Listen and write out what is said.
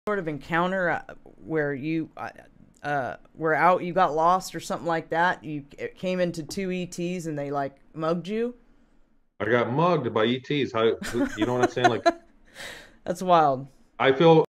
sort of encounter where you were out, you got lost or something like that? You came into two ETs and they like mugged you? I got mugged by ETs. How, you know what I'm saying? Like, That's wild. I feel